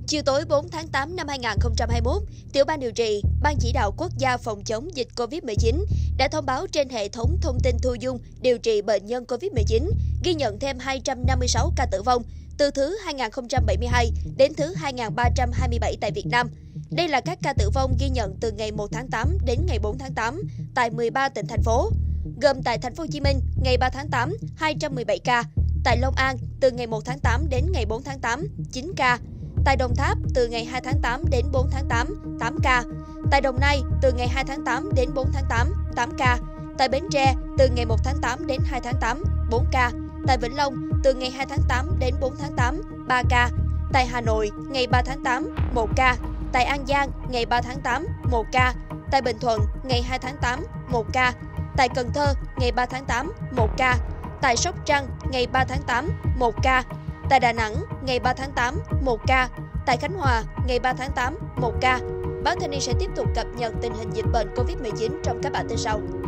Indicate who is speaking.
Speaker 1: Chiều tối 4 tháng 8 năm 2021, Tiểu ban điều trị, Ban chỉ đạo quốc gia phòng chống dịch COVID-19 đã thông báo trên hệ thống thông tin thu dung điều trị bệnh nhân COVID-19 ghi nhận thêm 256 ca tử vong từ thứ 2072 đến thứ 2327 tại Việt Nam. Đây là các ca tử vong ghi nhận từ ngày 1 tháng 8 đến ngày 4 tháng 8 tại 13 tỉnh thành phố, gồm tại Thành phố Hồ Chí Minh ngày 3 tháng 8 217 ca, tại Long An từ ngày 1 tháng 8 đến ngày 4 tháng 8 9 ca, tại Đồng Tháp từ ngày 2 tháng 8 đến 4 tháng 8 8 ca, tại Đồng Nai từ ngày 2 tháng 8 đến 4 tháng 8 8 ca, tại Bến Tre từ ngày 1 tháng 8 đến 2 tháng 8 4 ca, tại Vĩnh Long từ ngày 2 tháng 8 đến 4 tháng 8 3 ca, tại Hà Nội ngày 3 tháng 8 1 ca, tại An Giang ngày 3 tháng 8 1 ca, tại Bình Thuận ngày 2 tháng 8 1 ca, tại Cần Thơ ngày 3 tháng 8 1 ca, tại Sóc Trăng ngày 3 tháng 8 1 ca, tại Đà Nẵng ngày 3 tháng 8 1 ca, tại Khánh Hòa ngày 3 tháng 8 1 ca. Báo Thanh niên sẽ tiếp tục cập nhật tình hình dịch bệnh COVID-19 trong các bản tin sau.